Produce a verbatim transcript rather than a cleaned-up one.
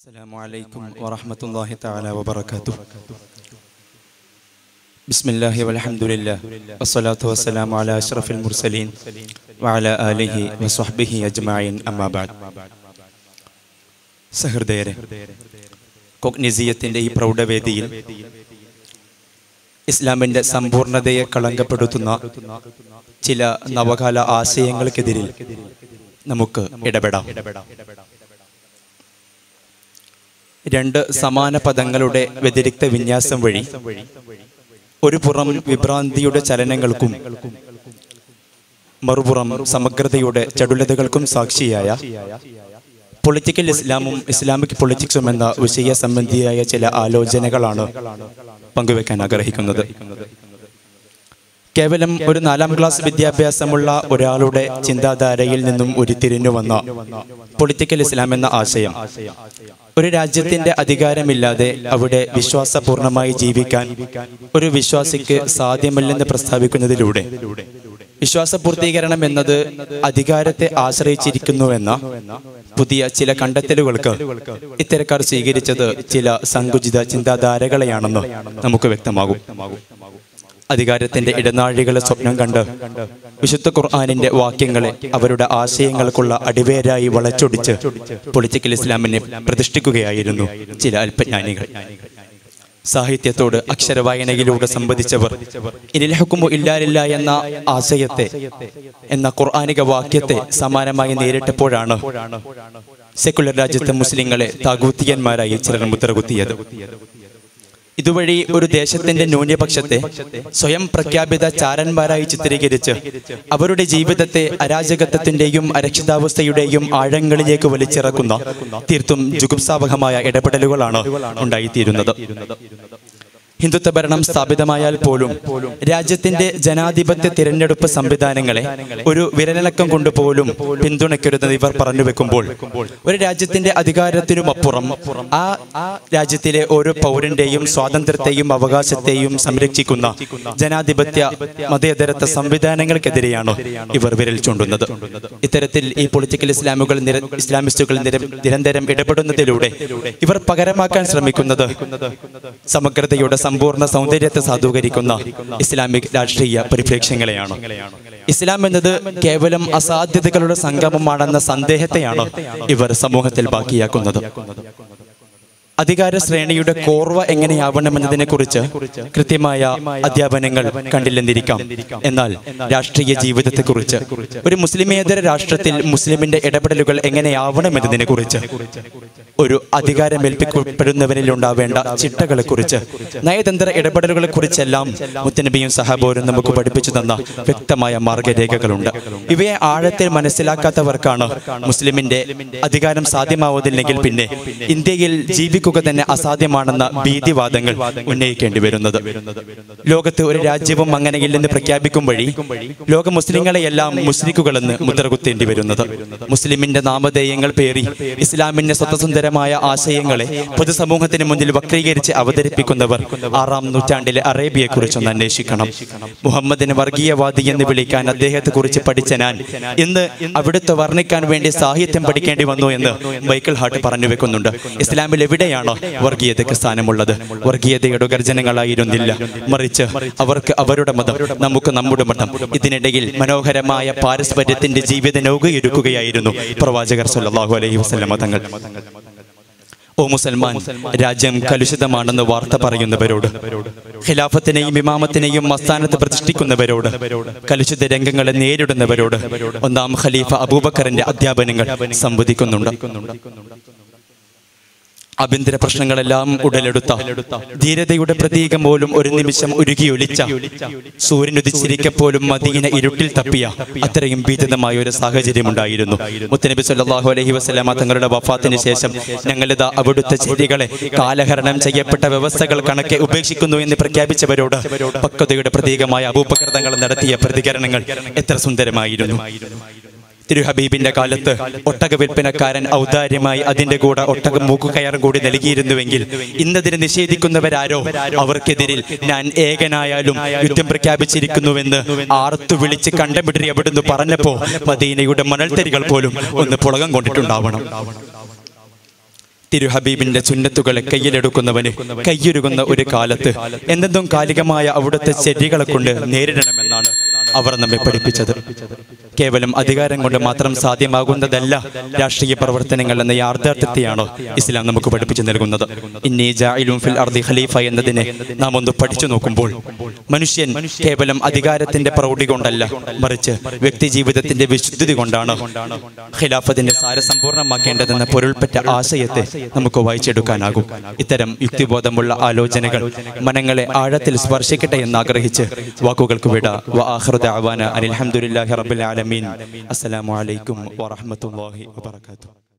السلام عليكم ورحمة الله تعالى وبركاته. بسم الله والحمد لله والصلاة والسلام على أشرف المرسلين وعلى آله وصحبه أجمعين أما بعد. സഹൃദയരെ, കോഗ്നിസിയത്തിന്റെ ഈ പ്രൗഢവേദിയിൽ ഇസ്ലാമിന്റെ സമ്പൂർണതയെ കളങ്കപ്പെടുത്തുന്ന ചില നവകാല ആശയങ്ങൾക്കെതിരിൽ നമുക്ക് ഇടപെടാം. രണ്ട് സമാന പദങ്ങളുടെ വ്യതിരിക്ത വിന്യാസം വഴി ഒരു പുറം വിഭ്രാന്തിയുടെ ചലനങ്ങൾക്കും മറുപുറം സമഗ്രതയുടെ ചടുലതകൾക്കും സാക്ഷിയായ പൊളിറ്റിക്കൽ ഇസ്ലാമും ഇസ്ലാമിക് പൊളിറ്റിക്സും എന്ന വിഷയ സംബന്ധിയായ ചില ആലോചനകളാണ് പങ്കുവെക്കാൻ ആഗ്രഹിക്കുന്നത്. കേവലം ഒരു നാലാം ക്ലാസ് വിദ്യാഭ്യാസമുള്ള ഒരാളുടെ ചിന്താധാരയിൽ നിന്നും ഉരുത്തിരിഞ്ഞു വന്ന പൊളിറ്റിക്കൽ ഇസ്ലാം എന്ന ആശയം ഒരു രാജ്യത്തിന്റെ അധികാരമില്ലാതെ അവിടെ വിശ്വാസപൂർണമായി ജീവിക്കാൻ ഒരു വിശ്വാസിക്ക് സാധ്യമല്ലെന്ന് പ്രസ്താവിക്കുന്നതിലൂടെ വിശ്വാസപൂർത്തീകരണം എന്നത് അധികാരത്തെ ആശ്രയിച്ചിരിക്കുന്നുവെന്ന പുതിയ ചില കണ്ടെത്തലുകൾക്ക് ഇത്തരക്കാർ സ്വീകരിച്ചത് ചില സങ്കുചിത ചിന്താധാരകളെയാണെന്ന് നമുക്ക് വ്യക്തമാകും. അധികാരത്തിന്റെ ഇടനാഴികളെ സ്വപ്നം കണ്ട് വിശുദ്ധ ഖുർആനിന്റെ വാക്യങ്ങളെ അവരുടെ ആശയങ്ങൾക്കുള്ള അടിവേരായി വളച്ചൊടിച്ച് പൊളിറ്റിക്കൽ ഇസ്ലാമിനെ പ്രതിഷ്ഠിക്കുകയായിരുന്നു ചില അല്പജ്ഞാനികൾ. സാഹിത്യത്തോട് അക്ഷരവായനയിലൂടെ സംവദിച്ചവർ ഇനിൽ ഹുക്മു ഇല്ലാ ലില്ലാഹ് എന്ന ആശയത്തെ എന്ന ഖുർആനിക വാക്യത്തെ സമാനമായി നേരിട്ടപ്പോഴാണ് സെക്കുലർ രാജ്യത്തെ മുസ്ലിങ്ങളെ താഗൂത്തിയന്മാരായി ചിലർ മുദ്രകുത്തിയത്. ഇതുവഴി ഒരു ദേശത്തിന്റെ ന്യൂനപക്ഷത്തെ സ്വയം പ്രഖ്യാപിത ചാരന്മാരായി ചിത്രീകരിച്ച് അവരുടെ ജീവിതത്തെ അരാജകത്വത്തിന്റെയും അരക്ഷിതാവസ്ഥയുടെയും ആഴങ്ങളിലേക്ക് വലിച്ചിറക്കുന്ന തീർത്തും ജുഗുപ്സാവഹമായ ഇടപെടലുകളാണ് ഉണ്ടായിത്തീരുന്നത്. ഹിന്ദുത്വ ഭരണം സ്ഥാപിതമായാൽ പോലും രാജ്യത്തിന്റെ ജനാധിപത്യ തിരഞ്ഞെടുപ്പ് സംവിധാനങ്ങളെ ഒരു വിരലടക്കം കൊണ്ടുപോലും പിന്തുണയ്ക്കരുതെന്ന് ഇവർ പറഞ്ഞു വെക്കുമ്പോൾ ഒരു രാജ്യത്തിന്റെ അധികാരത്തിനുമപ്പുറം ആ രാജ്യത്തിലെ ഓരോ പൗരന്റെയും സ്വാതന്ത്ര്യത്തെയും അവകാശത്തെയും സംരക്ഷിക്കുന്ന ജനാധിപത്യ മതേതരത്വ സംവിധാനങ്ങൾക്കെതിരെയാണ് ഇവർ വിരൽ ചൂണ്ടുന്നത്. ഇത്തരത്തിൽ ഈ പൊളിറ്റിക്കൽ ഇസ്ലാമുകൾ ഇസ്ലാമിസ്റ്റുകൾ നിരന്തരം ഇടപെടുന്നതിലൂടെ ഇവർ പകരമാക്കാൻ ശ്രമിക്കുന്നത് സമഗ്രതയുടെ സമ്പൂർണ്ണ സൗന്ദര്യത്തെ സാധൂകരിക്കുന്ന ഇസ്ലാമിക് രാഷ്ട്രീയ പരിപ്രേക്ഷ്യങ്ങളെയാണ്. ഇസ്ലാം എന്നത് കേവലം അസാധ്യതകളുടെ സംഗമമാണെന്ന സന്ദേഹത്തെയാണ് ഇവർ സമൂഹത്തിൽ ബാക്കിയാക്കുന്നത്. അധികാര ശ്രേണിയുടെ കോർവ എങ്ങനെയാവണമെന്നതിനെ കുറിച്ച് കൃത്യമായ അധ്യാപനങ്ങൾ കണ്ടില്ലെന്നിരിക്കാം. എന്നാൽ രാഷ്ട്രീയ ജീവിതത്തെക്കുറിച്ച് ഒരു മുസ്ലിമേതര രാഷ്ട്രത്തിൽ മുസ്ലിമിന്റെ ഇടപെടലുകൾ എങ്ങനെയാവണമെന്നതിനെ കുറിച്ച് ഒരു അധികാരമേൽപ്പിക്കപ്പെടുന്നവരിൽ ഉണ്ടാവേണ്ട ചിട്ടകളെ കുറിച്ച് നയതന്ത്ര ഇടപെടലുകളെ കുറിച്ചെല്ലാം മുത്തനബിയും സഹാബോരും നമുക്ക് പഠിപ്പിച്ചു തന്ന വ്യക്തമായ മാർഗരേഖകളുണ്ട്. ഇവയെ ആഴത്തിൽ മനസ്സിലാക്കാത്തവർക്കാണ് മുസ്ലിമിന്റെ അധികാരം സാധ്യമാവുന്നില്ലെങ്കിൽ പിന്നെ ഇന്ത്യയിൽ ജീവിക്കുക തന്നെ അസാധ്യമാണെന്ന ഭീതിവാദങ്ങൾ ഉന്നയിക്കേണ്ടി വരുന്നത്. ലോകത്ത് ഒരു രാജ്യവും അങ്ങനെയില്ലെന്ന് പ്രഖ്യാപിക്കും വഴി ലോക മുസ്ലിങ്ങളെയെല്ലാം മുസ്ലിക്കുകളെന്ന് മുദ്രകുത്തേണ്ടി വരുന്നത്. മുസ്ലിമിന്റെ നാമധേയങ്ങൾ പേറി ഇസ്ലാമിന്റെ സ്വതസുന്ദരമായ ആശയങ്ങളെ പൊതുസമൂഹത്തിന് മുന്നിൽ വക്രീകരിച്ച് അവതരിപ്പിക്കുന്നവർ ആറാം നൂറ്റാണ്ടിലെ അറേബ്യയെ കുറിച്ചൊന്ന് അന്വേഷിക്കണം. മുഹമ്മദിനെ വർഗീയവാദി എന്ന് വിളിക്കാൻ അദ്ദേഹത്തെ കുറിച്ച് പഠിച്ച ഞാൻ ഇന്ന് അവിടുത്തെ വർണ്ണിക്കാൻ വേണ്ടി സാഹിത്യം പഠിക്കേണ്ടി വന്നു എന്ന് മൈക്കിൾ ഹാർട്ട് പറഞ്ഞു വെക്കുന്നുണ്ട്. ഇസ്ലാമിൽ എവിടെയാണ് വർഗീയതയ്ക്ക് സ്ഥാനമുള്ളത്? വർഗീയതയുടെ ഗർജനങ്ങളായിരുന്നില്ല, മറിച്ച് അവർക്ക് അവരുടെ മതം, നമുക്ക് നമ്മുടെ മതം. ഇതിനിടയിൽ മനോഹരമായ പാരസ്പര്യത്തിന്റെ ജീവിത നൗകയൊരുക്കുകയായിരുന്നു പ്രവാചകർ സല്ലല്ലാഹു അലൈഹി വസല്ലം തങ്ങൾ. ഓ മുസൽമാൻ, രാജ്യം കലുഷിതമാണെന്ന് വാർത്ത പറയുന്നവരോട്, ഖിലാഫത്തിനെയും ഇമാമത്തിനെയും മസ്താനത്ത് പ്രതിഷ്ഠിക്കുന്നവരോട്, കലുഷിത രംഗങ്ങളെ നേരിടുന്നവരോട് ഒന്നാം ഖലീഫ അബൂബക്കറിന്റെ അധ്യാപനങ്ങൾ സംവദിക്കുന്നുണ്ട്. ആഭ്യന്തര പ്രശ്നങ്ങളെല്ലാം ഉടലെടുത്ത ധീരതയുടെ പ്രതീകം പോലും ഒരു നിമിഷം ഉരുകിയൊലിച്ച സൂര്യനുദിച്ചിരിക്കപ്പോലും മദീന ഇരുട്ടിൽ തപ്പിയ അത്രയും ഭീതിതമായ ഒരു സാഹചര്യം ഉണ്ടായിരുന്നു. മുത്തനബി സല്ലല്ലാഹു അലൈഹി വസല്ലമ തങ്ങളുടെ വഫാത്തിന് ശേഷം ഞങ്ങളിതാ അവിടുത്തെ ചര്യകളെ കാലഹരണം ചെയ്യപ്പെട്ട വ്യവസ്ഥകൾ കണക്കെ ഉപേക്ഷിക്കുന്നു എന്ന് പ്രഖ്യാപിച്ചവരോട് പക്വതയുടെ പ്രതീകമായ അബൂബക്കർ തങ്ങൾ നടത്തിയ പ്രതികരണങ്ങൾ എത്ര സുന്ദരമായിരുന്നു. തിരുഹബീബിന്റെ കാലത്ത് ഒട്ടക വിൽപ്പനക്കാരൻ ഔദാര്യമായി അതിന്റെ കൂടെ ഒട്ടകം മൂക്കുകയറും കൂടി നൽകിയിരുന്നുവെങ്കിൽ ഇന്നതിനെ നിഷേധിക്കുന്നവരാരോ അവർക്കെതിരിൽ ഞാൻ ഏകനായാലും യുദ്ധം പ്രഖ്യാപിച്ചിരിക്കുന്നുവെന്ന് ആർത്തു വിളിച്ച് കണ്ടമിടറി അവിടുന്ന് പറഞ്ഞപ്പോ മദീനയുടെ മണൽത്തരികൾ പോലും ഒന്ന് പുളകം കൊണ്ടിട്ടുണ്ടാവണം. തിരുഹബീബിന്റെ സുന്നത്തുകളെ കയ്യിലെടുക്കുന്നവന് കയ്യൊരുകുന്ന ഒരു കാലത്ത് എന്തെന്തും കാലികമായ അവിടുത്തെ ചര്യകളെ കൊണ്ട് നേരിടണമെന്നാണ് അവർ നമ്മെ പഠിപ്പിച്ചത്. കേവലം അധികാരം കൊണ്ട് മാത്രം സാധ്യമാകുന്നതല്ല രാഷ്ട്രീയ പ്രവർത്തനങ്ങൾ എന്ന യാഥാർത്ഥ്യത്തെയാണോ ഇസ്ലാം നമുക്ക് പഠിപ്പിച്ചു നൽകുന്നത്? ഇന്നി ജാഇലുൻ ഫിൽ അർദി ഖലീഫ എന്നതിനെ നാം ഒന്ന് പഠിച്ചു നോക്കുമ്പോൾ മനുഷ്യൻ കേവലം അധികാരത്തിന്റെ പ്രൗഢി കൊണ്ടല്ല, മറിച്ച് വ്യക്തി ജീവിതത്തിന്റെ വിശുദ്ധി കൊണ്ടാണ് ഖിലാഫത്തിന്റെ സാരസമ്പൂർണ്ണമാക്കേണ്ടതെന്ന പൊരുൾപ്പെട്ട ആശയത്തെ നമുക്ക് വായിച്ചെടുക്കാനാകും. ഇത്തരം യുക്തിബോധമുള്ള ആലോചനകൾ മനങ്ങളെ ആഴത്തിൽ സ്പർശിക്കട്ടെ എന്നാഗ്രഹിച്ച് വാക്കുകൾക്ക് വിട. വആഖിറു ദഅവാന അനിൽ ഹംദുലില്ലാഹി റബ്ബിൽ ആലമീൻ. അസ്സലാമു അലൈക്കും വറഹ്മത്തുള്ളാഹി വബറകാതുഹു.